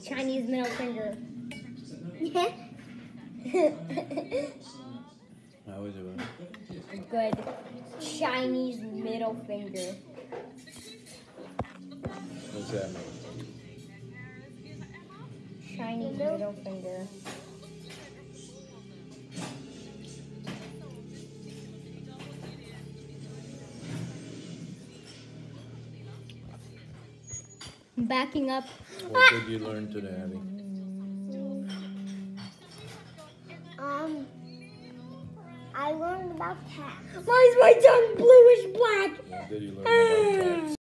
Chinese middle finger. How is it? Good. Chinese middle finger. What's that mean? Chinese middle finger. Backing up. What did you learn today, Abby? I learned about cats. Why is my tongue bluish black? What did you learn about cats?